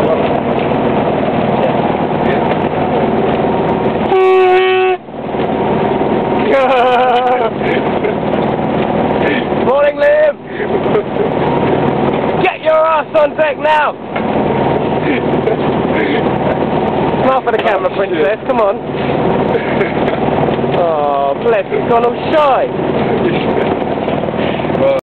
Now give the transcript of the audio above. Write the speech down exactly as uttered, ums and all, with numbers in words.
Morning, Liv! Get your ass on deck now! Smile for the camera, oh, princess, come on. Oh, bless, he's gone all shy.